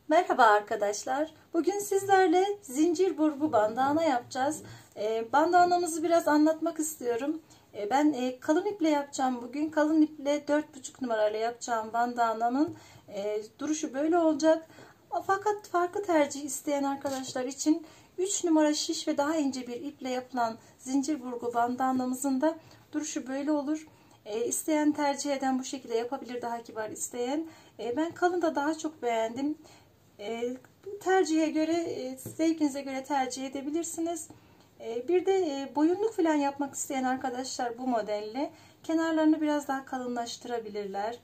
Merhaba arkadaşlar. Bugün sizlerle zincir burgu bandana yapacağız. Bandanamızı biraz anlatmak istiyorum. Ben kalın iple yapacağım bugün. Kalın iple 4,5 numarayla yapacağım bandanamın duruşu böyle olacak. Fakat farklı tercih isteyen arkadaşlar için 3 numara şiş ve daha ince bir iple yapılan zincir burgu bandanamızın da duruşu böyle olur. İsteyen tercih eden bu şekilde yapabilir, daha kibar isteyen. Ben kalın da daha çok beğendim. Tercihe göre, zevkinize göre tercih edebilirsiniz. Bir de boyunluk falan yapmak isteyen arkadaşlar bu modelle kenarlarını biraz daha kalınlaştırabilirler.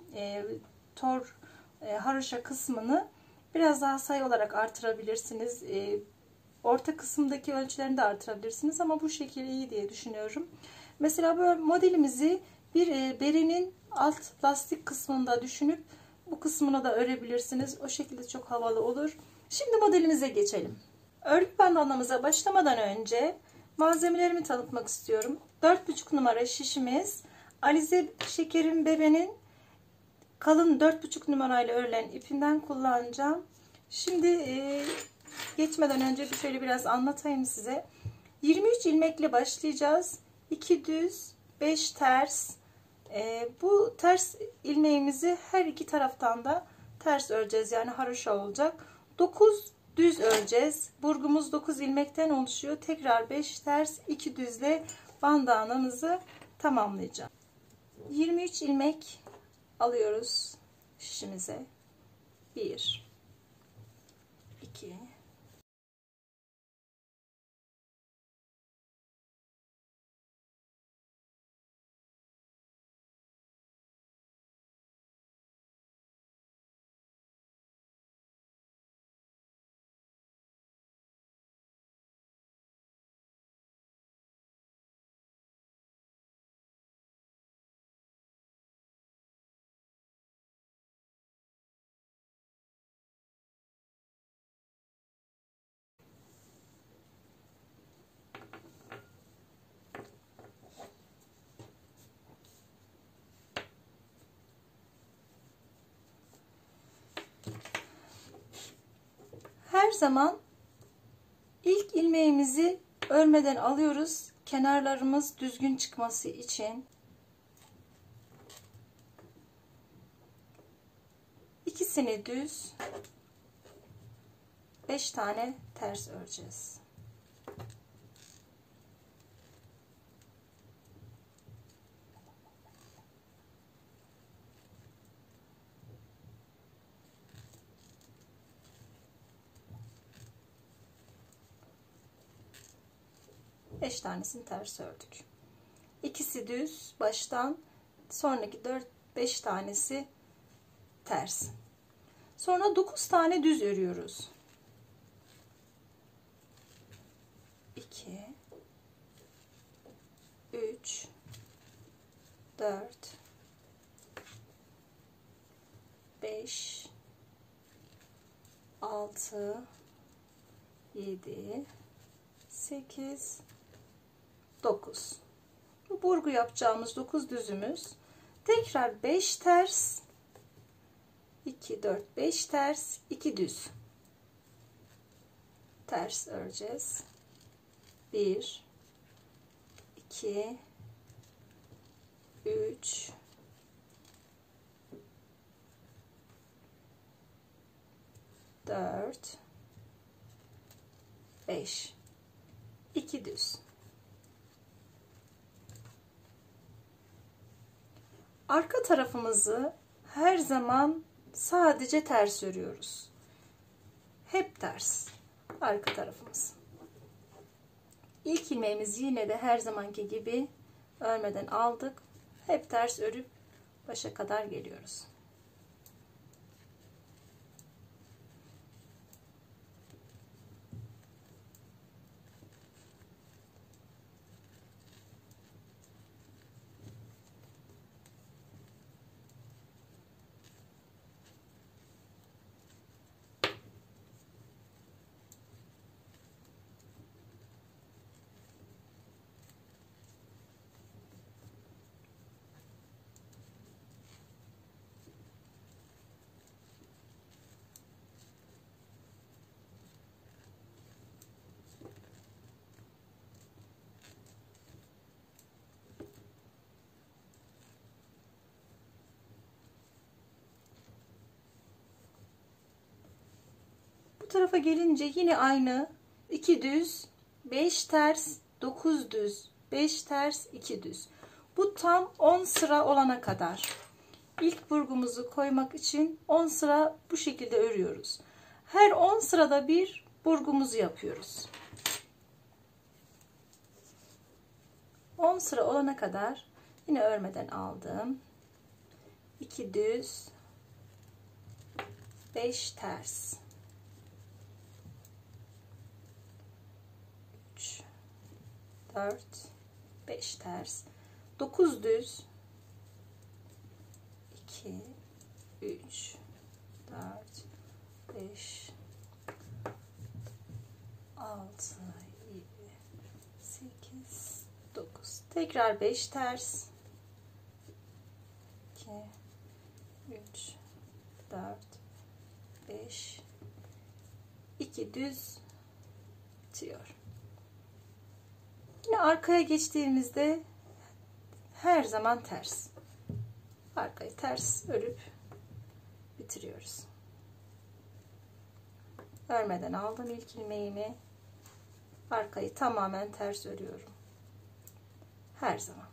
Haroşa kısmını biraz daha sayı olarak artırabilirsiniz. Orta kısımdaki ölçülerini de artırabilirsiniz ama bu şekil iyi diye düşünüyorum. Mesela bu modelimizi bir berinin alt lastik kısmında düşünüp bu kısmına da örebilirsiniz. O şekilde çok havalı olur. Şimdi modelimize geçelim. Örgü bandanamıza başlamadan önce malzemelerimi tanıtmak istiyorum. 4,5 numara şişimiz, Alize Şekerim Bebe'nin kalın 4,5 numarayla örülen ipinden kullanacağım. Şimdi geçmeden önce şöyle biraz anlatayım size. 23 ilmekle başlayacağız. 2 düz, 5 ters. Bu ters ilmeğimizi her iki taraftan da ters öreceğiz, yani haroşa olacak. 9 düz öreceğiz. Burgumuz 9 ilmekten oluşuyor. Tekrar 5 ters, 2 düzle bandanamızı tamamlayacağım. 23 ilmek alıyoruz şişimize. 1 2 Her zaman ilk ilmeğimizi örmeden alıyoruz. Kenarlarımız düzgün çıkması için. İkisini düz, 5 tane ters öreceğiz. Beş tanesini ters ördük. İkisi düz baştan, sonraki 4-5 tanesi ters. Sonra 9 tane düz örüyoruz. 2 3 4 5 6 7 8 9. Bu burgu yapacağımız 9 düzümüz. Tekrar 5 ters, 2 4 5 ters, 2 düz ters öreceğiz. 1 2 3 4 5 2 düz. Arka tarafımızı her zaman sadece ters örüyoruz. Hep ters arka tarafımız. İlk ilmeğimizi yine de her zamanki gibi örmeden aldık. Hep ters örüp başa kadar geliyoruz. tarafa gelince yine aynı 2 düz 5 ters 9 düz 5 ters 2 düz. Bu tam 10 sıra olana kadar. İlk burgumuzu koymak için 10 sıra bu şekilde örüyoruz. Her 10 sırada bir burgumuzu yapıyoruz. 10 sıra olana kadar yine örmeden aldım. 2 düz 5 ters 3 4 5 ters 9 düz 2 3 4 5 6 7 8 9 tekrar 5 ters 2 3 4 5 2 düz bitiyor. Yine arkaya geçtiğimizde her zaman ters. Arkayı ters örüp bitiriyoruz. Örmeden aldım ilk ilmeğimi. Arkayı tamamen ters örüyorum. Her zaman.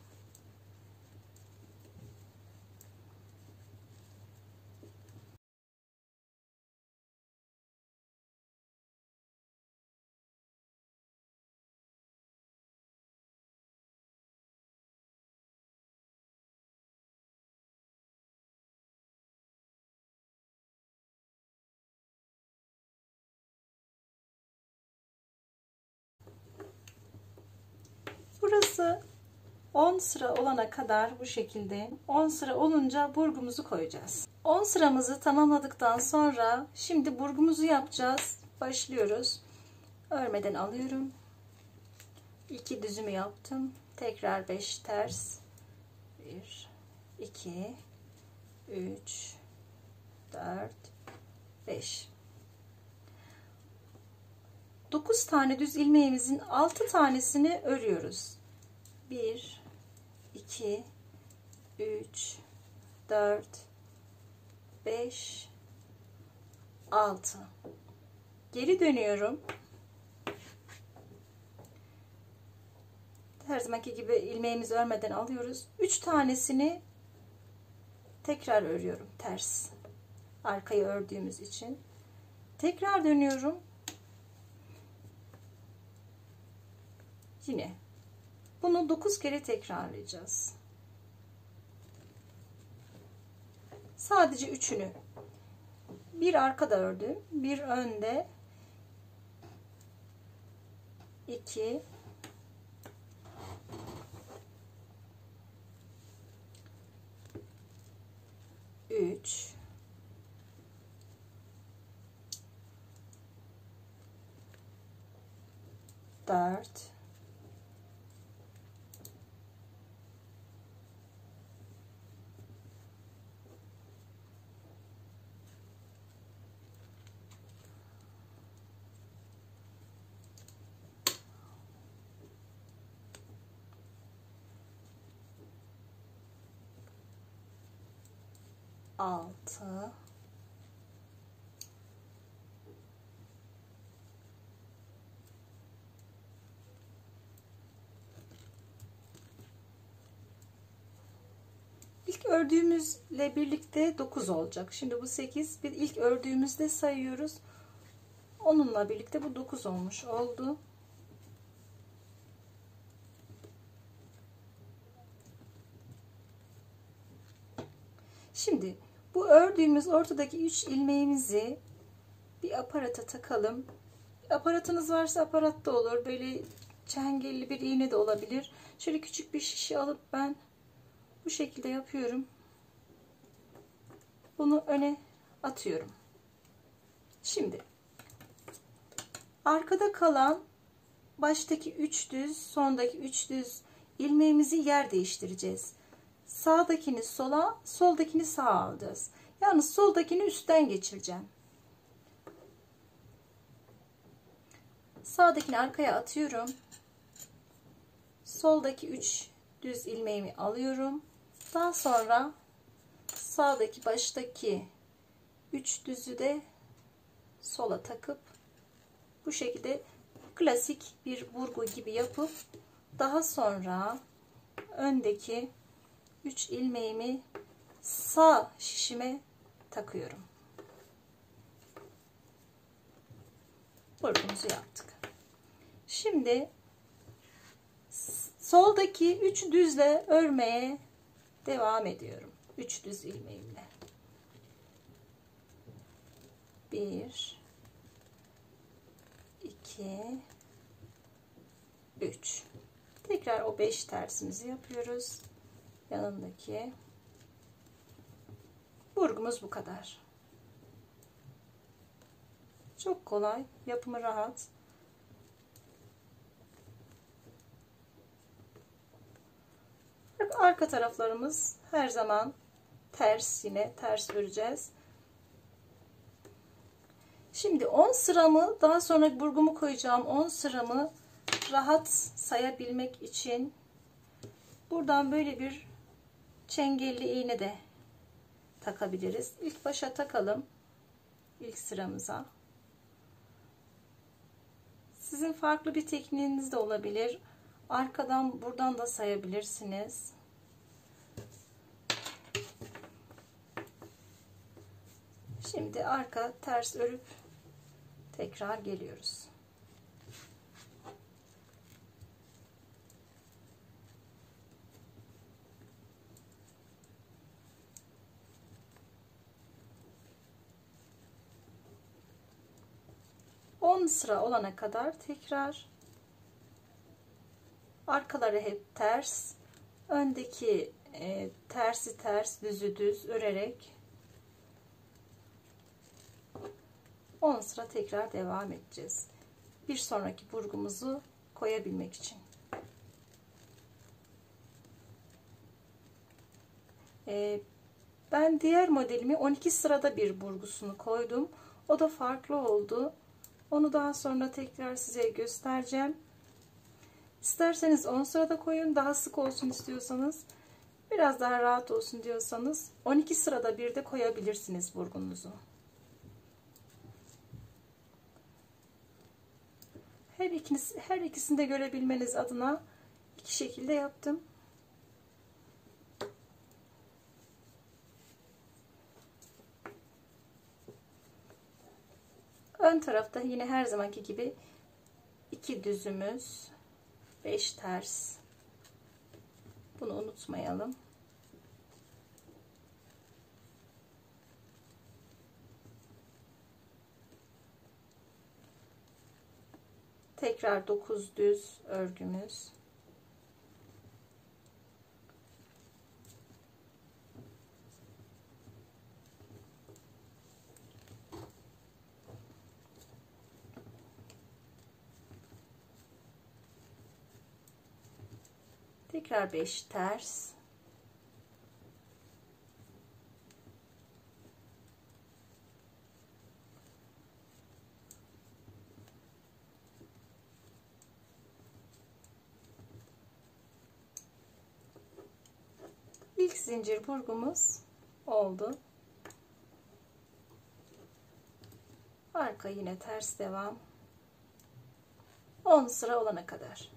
Burası 10 sıra olana kadar bu şekilde 10 sıra olunca burgumuzu koyacağız. 10 sıramızı tamamladıktan sonra şimdi burgumuzu yapacağız. Başlıyoruz. Örmeden alıyorum. 2 düzümü yaptım. Tekrar 5 ters. 1 2 3 4 5 9 tane düz ilmeğimizin 6 tanesini örüyoruz. 1 2 3 4 5 6 geri dönüyorum. Her zamanki gibi ilmeğimizi örmeden alıyoruz. 3 tanesini tekrar örüyorum ters. Arkayı ördüğümüz için. Tekrar dönüyorum. Yine bunu 9 kere tekrarlayacağız. Sadece üçünü. Bir arkada ördüm, bir önde, 2 3 4 6 İlk ördüğümüzle birlikte 9 olacak. Şimdi bu 8. Bir ilk ördüğümüzde sayıyoruz. Onunla birlikte bu 9 olmuş oldu. Şimdi bu ördüğümüz ortadaki 3 ilmeğimizi bir aparata takalım. Aparatınız varsa aparat da olur. Böyle çengelli bir iğne de olabilir. Şöyle küçük bir şişe alıp ben bu şekilde yapıyorum. Bunu öne atıyorum. Şimdi arkada kalan baştaki 3 düz, sondaki 3 düz ilmeğimizi yer değiştireceğiz. Sağdakini sola, soldakini sağa alacağız. Yalnız soldakini üstten geçireceğim. Sağdakini arkaya atıyorum. Soldaki 3 düz ilmeğimi alıyorum. Daha sonra sağdaki baştaki 3 düzü de sola takıp Bu şekilde klasik bir burgu gibi yapıp daha sonra öndeki 3 ilmeğimi sağ şişime takıyorum. Burgumuzu yaptık. Şimdi soldaki 3 düzle örmeye devam ediyorum. 3 düz ilmeğimle. 1 2 3. Tekrar o 5 tersimizi yapıyoruz. Yanındaki burgumuz bu kadar. Çok kolay, yapımı rahat. Arka taraflarımız her zaman ters, yine ters öreceğiz. Şimdi 10 sıramı, daha sonra burgumu koyacağım 10 sıramı rahat sayabilmek için buradan böyle bir çengelli iğne de takabiliriz. İlk başa takalım, ilk sıramıza. Sizin farklı bir tekniğiniz de olabilir. Arkadan buradan da sayabilirsiniz. Şimdi arka ters örüp tekrar geliyoruz. On sıra olana kadar tekrar arkaları hep ters, öndeki tersi ters, düzü düz örerek 10 sıra tekrar devam edeceğiz. Bir sonraki burgumuzu koyabilmek için. Ben diğer modelimi 12 sırada bir burgusunu koydum. O da farklı oldu. Onu daha sonra tekrar size göstereceğim. İsterseniz 10 sırada koyun, daha sık olsun istiyorsanız, biraz daha rahat olsun diyorsanız 12 sırada bir de koyabilirsiniz burgunuzu. Her ikisini de görebilmeniz adına iki şekilde yaptım. Ön tarafta yine her zamanki gibi 2 düzümüz, 5 ters. Bunu unutmayalım. Tekrar 9 düz örgümüz. Tekrar 5 ters. İlk zincir burgumuz oldu. Arka yine ters devam. 10 sıra olana kadar.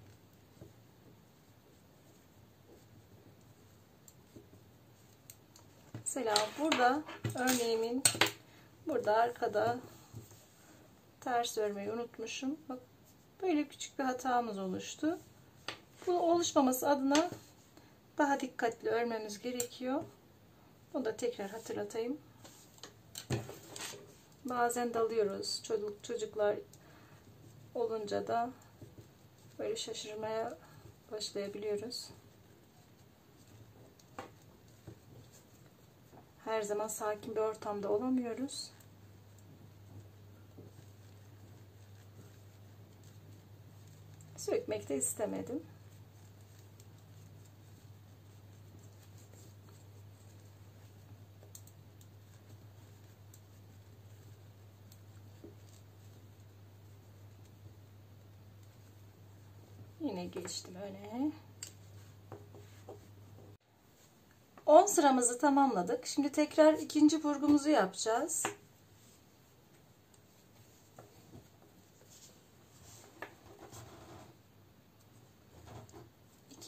Mesela burada örneğimin burada arkada ters örmeyi unutmuşum. Bak, böyle küçük bir hatamız oluştu. Bu oluşmaması adına daha dikkatli örmemiz gerekiyor. Bunu da tekrar hatırlatayım. Bazen dalıyoruz. Çocuklar olunca da böyle şaşırmaya başlayabiliyoruz. Her zaman sakin bir ortamda olamıyoruz. Sökmek de istemedim. Yine geçtim öne. 10 sıramızı tamamladık. Şimdi tekrar ikinci burgumuzu yapacağız.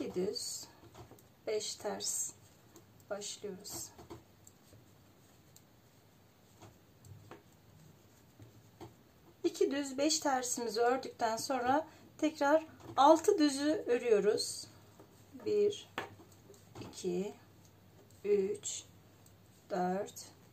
2 düz 5 ters başlıyoruz. 2 düz 5 tersimizi ördükten sonra tekrar 6 düzü örüyoruz. 1 2 3 4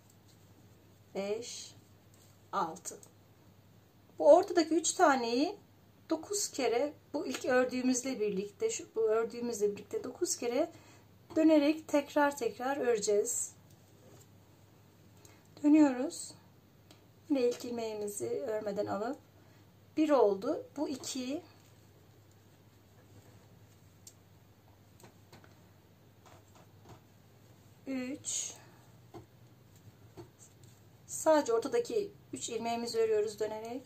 5 6. Bu ortadaki 3 taneyi 9 kere, bu ilk ördüğümüzle birlikte, bu ördüğümüzle birlikte 9 kere dönerek tekrar öreceğiz. Dönüyoruz. Yine ilk ilmeğimizi örmeden alıp 1 oldu. Bu 2, 3, sadece ortadaki 3 ilmeğimizi örüyoruz dönerek.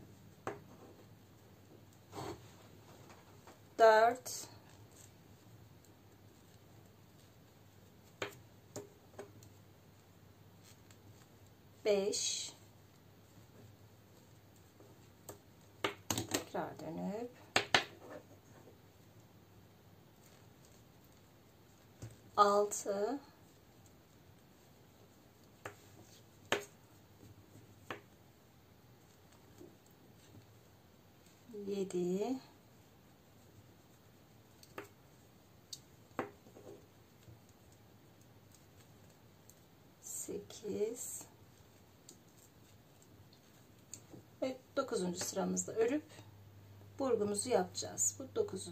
4, 5, tekrar dönüp 6, 7, 8 ve 9. sıramızda örüp burgumuzu yapacağız. Bu 9.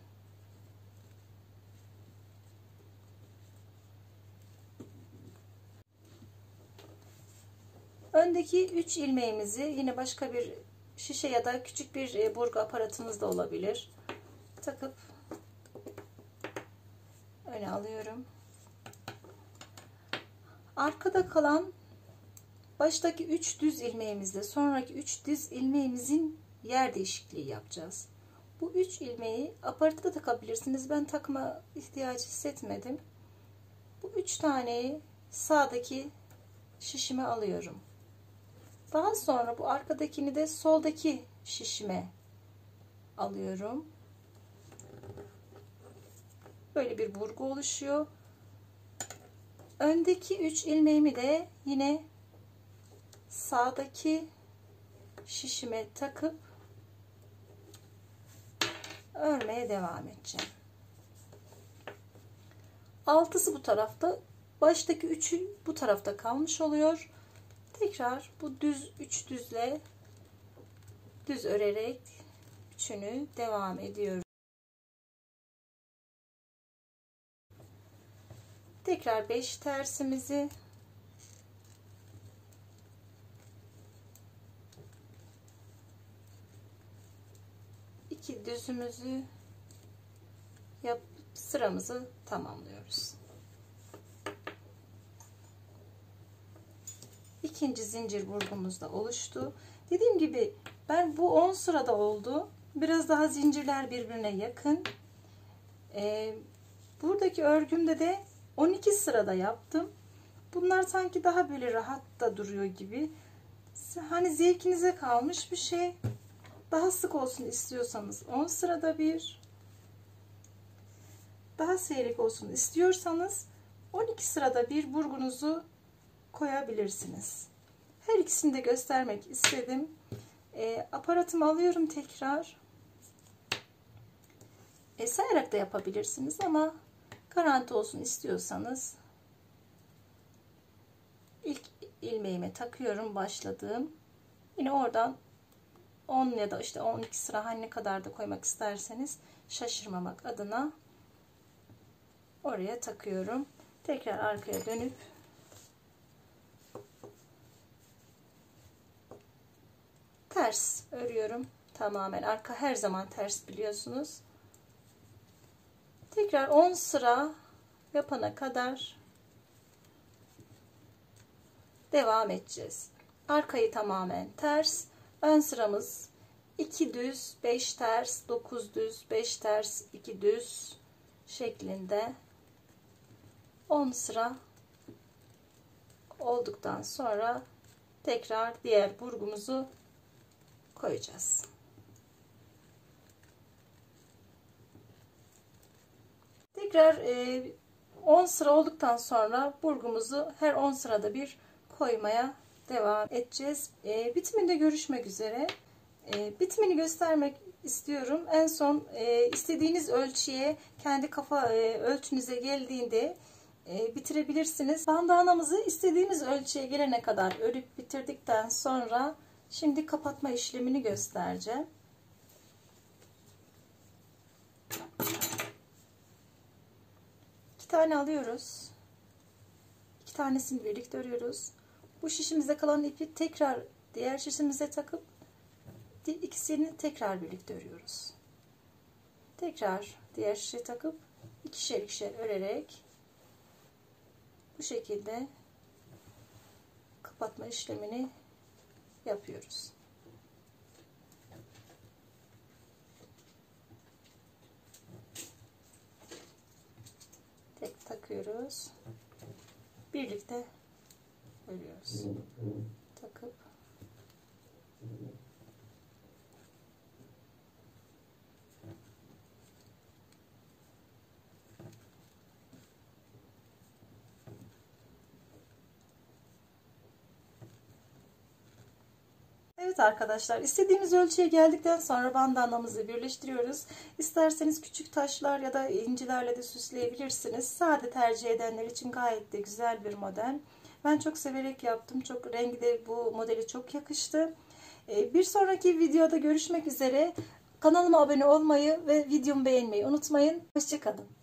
Öndeki 3 ilmeğimizi yine başka bir şişe ya da küçük bir burgu aparatımız da olabilir, takıp öne alıyorum. Arkada kalan baştaki 3 düz ilmeğimizle sonraki 3 düz ilmeğimizin yer değişikliği yapacağız. Bu 3 ilmeği aparata da takabilirsiniz. Ben takma ihtiyacı hissetmedim. Bu 3 taneyi sağdaki şişime alıyorum. Daha sonra bu arkadakini de soldaki şişime alıyorum. Böyle bir burgu oluşuyor. Öndeki 3 ilmeğimi de yine sağdaki şişime takıp örmeye devam edeceğim. 6'sı bu tarafta, baştaki 3'ü bu tarafta kalmış oluyor. Tekrar bu düz 3 düzle düz örerek üçünü devam ediyorum. Tekrar 5 tersimizi iki düzümüzü yapıp sıramızı tamamlıyoruz. İkinci zincir burgumuz da oluştu. Dediğim gibi ben bu 10 sırada oldu. Biraz daha zincirler birbirine yakın. Buradaki örgümde de 12 sırada yaptım. Bunlar sanki daha böyle rahat da duruyor gibi. Hani zevkinize kalmış bir şey. Daha sık olsun istiyorsanız 10 sırada bir, daha seyrek olsun istiyorsanız 12 sırada bir burgunuzu koyabilirsiniz. Her ikisini de göstermek istedim. Aparatımı alıyorum tekrar. Sayarak da yapabilirsiniz ama garanti olsun istiyorsanız ilk ilmeğime takıyorum, başladığım. Yine oradan 10 ya da işte 12 sıra, hani ne kadar da koymak isterseniz şaşırmamak adına oraya takıyorum. Tekrar arkaya dönüp ters örüyorum. Tamamen arka her zaman ters, biliyorsunuz. Tekrar 10 sıra yapana kadar devam edeceğiz. Arkayı tamamen ters. Ön sıramız 2 düz 5 ters, 9 düz 5 ters, 2 düz şeklinde 10 sıra olduktan sonra tekrar diğer burgumuzu koyacağız. Tekrar 10 sıra olduktan sonra burgumuzu her 10 sırada bir koymaya devam edeceğiz. Bitiminde görüşmek üzere. Bitimini göstermek istiyorum. En son istediğiniz ölçüye, kendi kafa ölçünüze geldiğinde bitirebilirsiniz. Bandanamızı istediğimiz ölçüye gelene kadar örüp bitirdikten sonra şimdi kapatma işlemini göstereceğim. İki tane alıyoruz. İki tanesini birlikte örüyoruz. Bu şişimizde kalan ipi tekrar diğer şişimize takıp ikisini tekrar birlikte örüyoruz. Tekrar diğer şişe takıp ikişer ikişer örerek bu şekilde kapatma işlemini yapıyoruz. Tek takıyoruz. Birlikte örüyoruz. Takıp evet arkadaşlar, istediğimiz ölçüye geldikten sonra bandanamızı birleştiriyoruz. İsterseniz küçük taşlar ya da incilerle de süsleyebilirsiniz. Sade tercih edenler için gayet de güzel bir model. Ben çok severek yaptım. Çok rengi de bu modeli çok yakıştı. Bir sonraki videoda görüşmek üzere. Kanalıma abone olmayı ve videomu beğenmeyi unutmayın. Hoşça kalın.